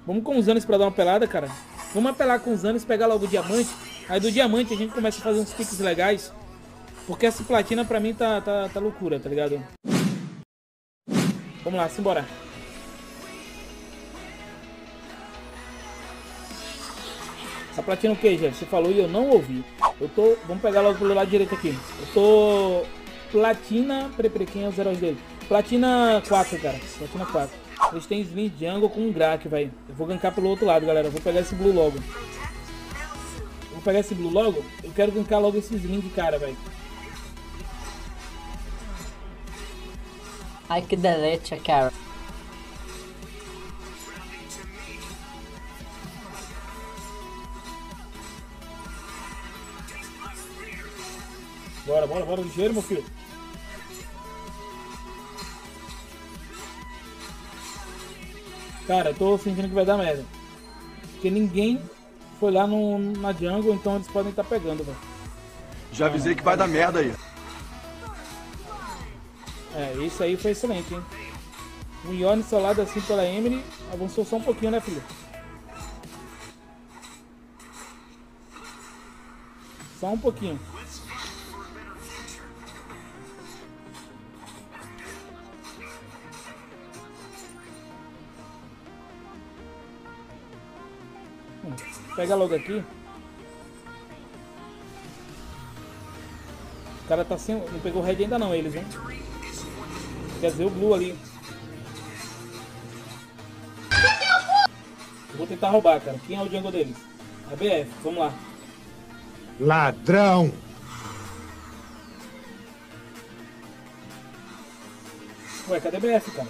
Vamos com os anos pra dar uma pelada, cara. Vamos apelar com os anos, pegar logo o diamante. Aí do diamante a gente começa a fazer uns piques legais. Porque essa platina pra mim tá loucura, tá ligado? Vamos lá, simbora. A platina o que, Jeff? Você falou e eu não ouvi. Eu tô... Vamos pegar logo pelo lado direito aqui. Eu tô... Platina... Peraí, quem é o 0 dele? Platina 4, cara. Platina 4. Eles têm Slim Jungle com um Grak, velho. Eu vou gankar pelo outro lado, galera. Eu vou pegar esse Blue logo. Vou pegar esse Blue logo. Eu quero gankar logo esse Slim de cara, velho. Ai, que delete, cara. Bora, bora, bora. Ligeiro, meu filho. Cara, eu tô sentindo que vai dar merda. Porque ninguém foi lá na jungle, então eles podem estar pegando, velho. Já avisei que vai dar merda aí. É, isso aí foi excelente, hein? O Ione solado assim pela Emily avançou só um pouquinho, né, filho? Só um pouquinho. Pega logo aqui. O cara tá sem... Não pegou o red ainda não, eles, hein? Quer dizer, o blue ali. Eu vou tentar roubar, cara. Quem é o jungle deles? A BF, vamos lá. Ladrão! Ué, cadê a BF, cara?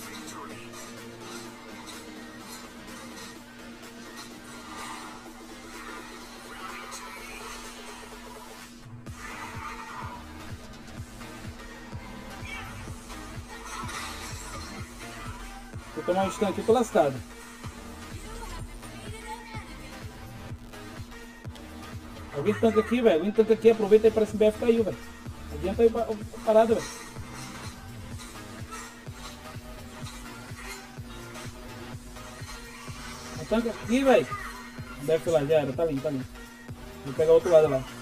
Vou tomar um stun aqui, tô lascado. Alguém tanca aqui, velho. Alguém tanca aqui, aproveita aí para esse BF caiu, velho. Adianta aí parada, velho. Tanca aqui, velho. O BF lá, já era, tá ali, tá ali. Vou pegar o outro lado lá.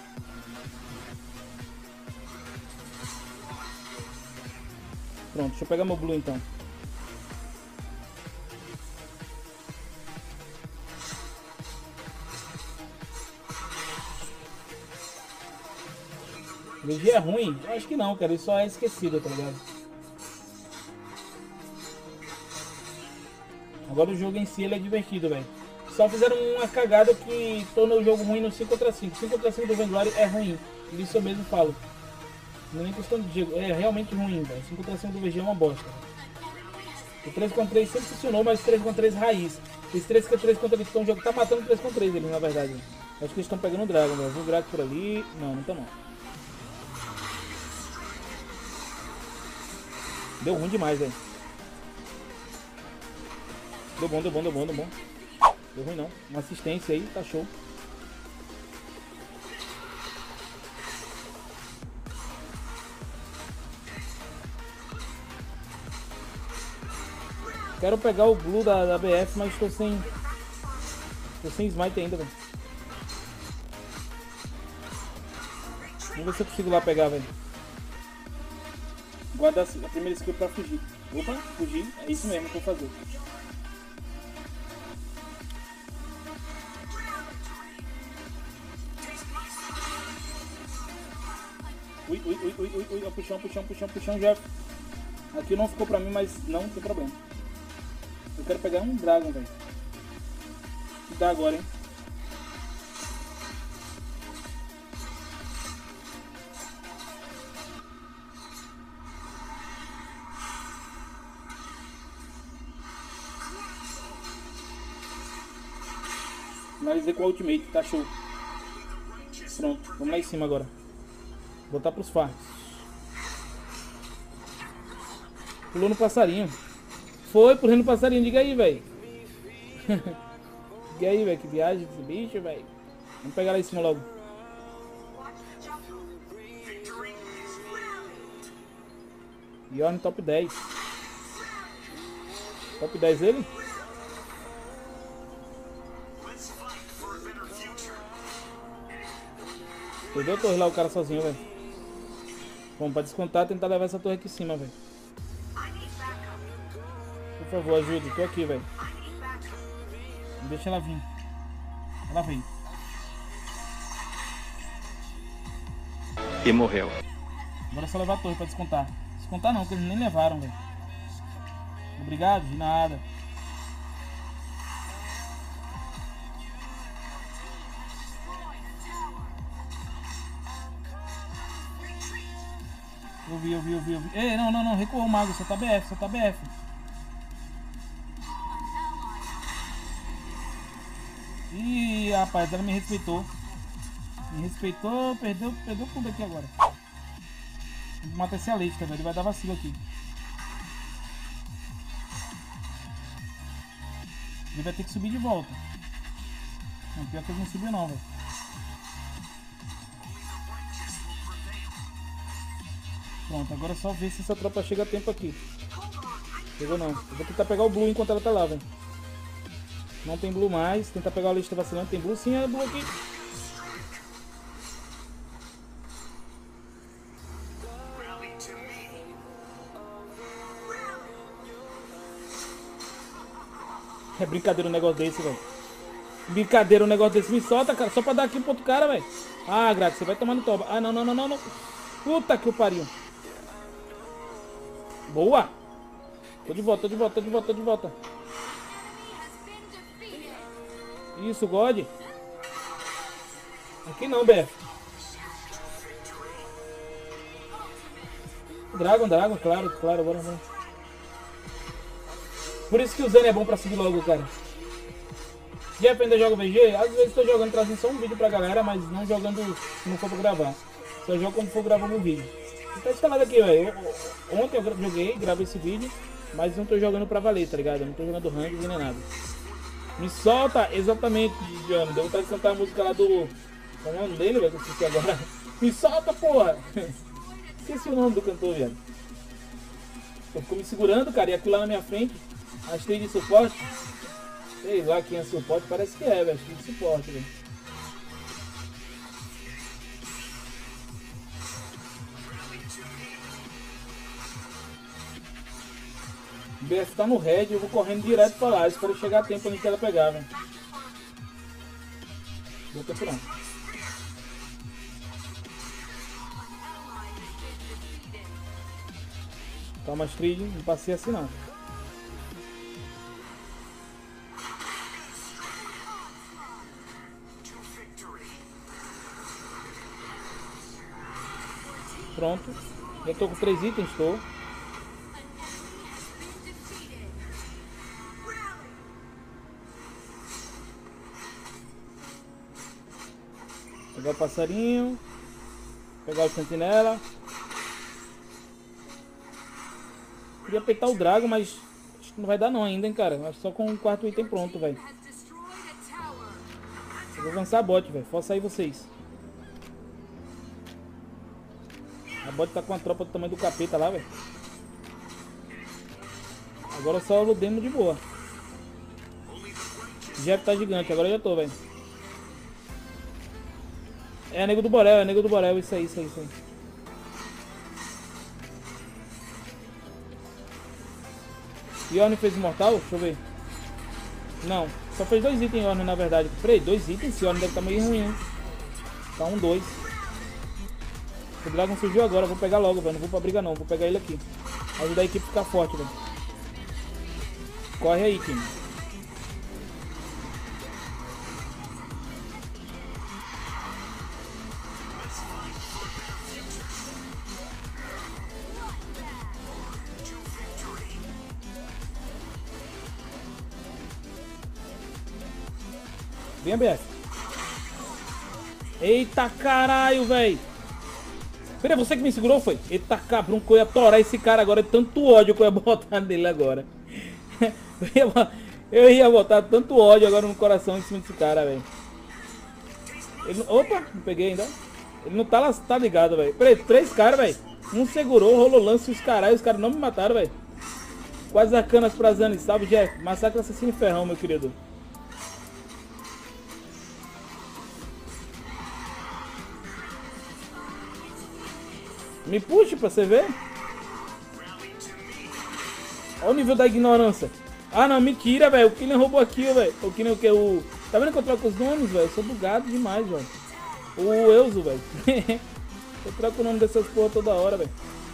Pronto, deixa eu pegar meu blue então. O VG é ruim? Eu acho que não, cara. Ele só é esquecido, tá ligado? Agora o jogo em si ele é divertido, velho. Só fizeram uma cagada que tornou o jogo ruim no 5 contra 5. 5 contra 5 do Vanguard é ruim. Isso eu mesmo falo. Não é nem questão de jogo. É realmente ruim, velho. 5 contra 5 do VG é uma bosta. O 3 contra 3 sempre funcionou, mas 3 contra 3 raiz. Esse 3 contra 3 contra eles estão jogo tá matando 3 contra 3 eles, na verdade. Acho que eles estão pegando o Dragon, velho. Vou virar por ali. Não, não tá não. Deu ruim demais, velho. Deu bom, deu bom, deu bom, deu bom. Deu ruim não. Uma assistência aí, tá show. Quero pegar o blue da BF, mas tô sem smite ainda, velho. Vamos ver se eu consigo lá pegar, velho. Guarda a primeira skill pra fugir. Opa, fugir. É isso mesmo que eu vou fazer. Ui, ui, ui, ui, ui, ui. Puxão, já. Aqui não ficou pra mim, mas não tem problema. Eu quero pegar um Dragon, velho. Que dá agora, hein? Finalizei com o ultimate, tá show. Pronto, vamos lá em cima agora. Botar pros farms. Pulou no passarinho. Foi pulando no passarinho, diga aí, velho. Diga aí, velho, que viagem desse bicho, velho. Vamos pegar lá em cima logo. Yorn top 10. Top 10 ele? Perdeu a torre lá, o cara sozinho, velho. Bom, pra descontar, tentar levar essa torre aqui em cima, velho. Por favor, ajude. Tô aqui, velho. Deixa ela vir. Ela veio. E morreu. Agora é só levar a torre pra descontar. Descontar não, porque eles nem levaram, velho. Obrigado, de nada. Eu vi. Ei, não, recuou o mago, só tá BF. Ih, rapaz, ela me respeitou. Perdeu tudo aqui agora. Vou matar esse Alex, velho, ele vai dar vacilo aqui. Ele vai ter que subir de volta. Não, pior que ele não subiu não, velho. Pronto, agora é só ver se essa tropa chega a tempo aqui. Chegou não. Eu vou tentar pegar o Blue enquanto ela tá lá, velho. Não tem Blue mais. Tentar pegar o lista vacilando. Tem Blue sim, é Blue aqui. É brincadeira um negócio desse, velho. Brincadeira um negócio desse. Me solta, cara. Só pra dar aqui pro outro cara, velho. Ah, Grax, você vai tomar no toba. Ah, não. Puta que o pariu. Boa. Tô de volta. Isso, God. Aqui não, BF. Dragon, claro, bora. Por isso que o Zen é bom pra subir logo, cara. Jeff ainda joga VG? Às vezes tô jogando, trazendo só um vídeo pra galera, mas não jogando se não for pra gravar. Só jogo quando for gravando um vídeo. Tá instalado aqui, velho. Ontem eu joguei, gravei esse vídeo, mas não tô jogando pra valer, tá ligado? Eu não tô jogando ranking nem nada. Me solta, exatamente, Diano. Deu vontade de cantar a música lá do... Qual é o nome dele, velho? Eu esqueci agora. Me solta, porra! Esqueci o nome do cantor, velho. Eu fico me segurando, cara, e aquilo lá na minha frente. As trilhas de suporte. Sei lá quem é suporte, parece que é, velho. As trilhas de suporte, velho. O BF tá no red, eu vou correndo direto pra lá. Espero chegar a tempo antes que ela pegar, velho. Vou ter pronto. Calma, Astrid, não passei assim não. Pronto. Já tô com 3 itens, tô. Pegar o passarinho. Pegar o sentinela. Queria apertar o Drago, mas acho que não vai dar não ainda, hein, cara. Acho que só com o 4º item pronto, velho. Eu vou avançar a bot, velho. Força aí vocês. A bot tá com a tropa do tamanho do capeta lá, velho. Agora só o demo de boa. Jeff tá gigante, agora eu já tô, velho. É nego do Borel, isso aí. Yorn fez imortal? Deixa eu ver. Não, só fez 2 itens Yorn na verdade. Peraí, 2 itens? Esse Yorn deve estar meio ruim. Tá 1, 2. O Dragon surgiu agora, vou pegar logo, velho. Não vou pra briga não, vou pegar ele aqui. Ajudar a equipe a ficar forte, velho. Corre aí, time. Vem, BF. Eita caralho, velho. Peraí, você que me segurou, foi? Eita cabrão, que eu ia torar esse cara agora. É tanto ódio que eu ia botar nele agora. Eu ia botar tanto ódio agora no coração em cima desse cara, velho. Opa, não peguei ainda. Ele não tá ligado, velho. Peraí, 3 caras, velho. Um segurou, rolou lance, os caras não me mataram, velho. Quase arcanas pra Zane. Salve, Jeff. Massacre assassino e ferrão, meu querido. Me puxe pra você ver. Olha o nível da ignorância. Ah, não, mentira, velho. O Killian roubou aqui, velho. O Killian, o que? O... Tá vendo que eu troco os nomes, velho? Eu sou bugado demais, velho. O Euzo, velho. Eu troco o nome dessas porra toda hora, velho.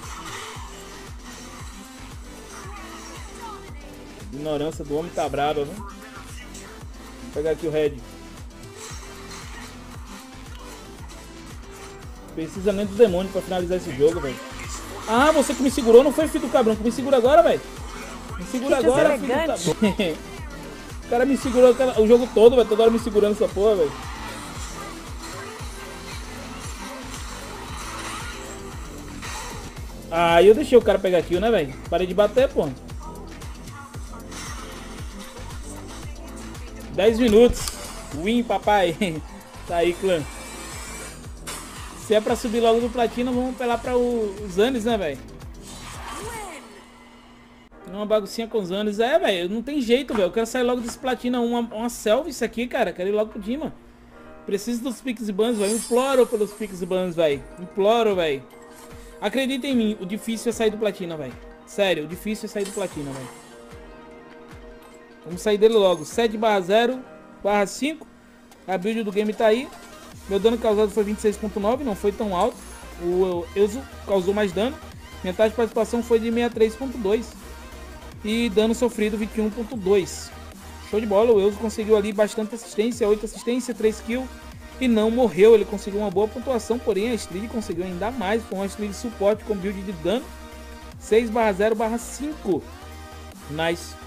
Ignorância do homem tá brava, viu? Vou pegar aqui o Red. Precisa nem do demônio pra finalizar esse jogo, velho. Ah, você que me segurou, não foi, filho do cabrão? Que me segura agora, velho. Me segura agora, filho do cabrão. O cara me segurou o jogo todo, velho. Toda hora me segurando essa porra, velho. Ah, eu deixei o cara pegar kill, né, velho? Parei de bater, pô. 10 minutos. Win, papai. Tá aí, clã. Se é pra subir logo do platina, vamos apelar pra os Anis, né, velho? Uma baguncinha com os Anis. É, velho, não tem jeito, velho. Eu quero sair logo desse platina. Uma selva isso aqui, cara. Quero ir logo pro Dima. Preciso dos Pix e Bans, velho. Imploro pelos Pix e Bans, velho. Imploro, velho. Acredita em mim, o difícil é sair do platina, velho. Sério, o difícil é sair do platina, velho. Vamos sair dele logo. 7/0/5. A build do game tá aí. Meu dano causado foi 26.9, não foi tão alto. O Euzo causou mais dano. Minha taxa de participação foi de 63.2. E dano sofrido 21.2. Show de bola, o Euzo conseguiu ali bastante assistência. 8 assistência, 3 kills. E não morreu, ele conseguiu uma boa pontuação. Porém a Astrid conseguiu ainda mais com a Astrid de suporte com build de dano. 6/0/5. Nice.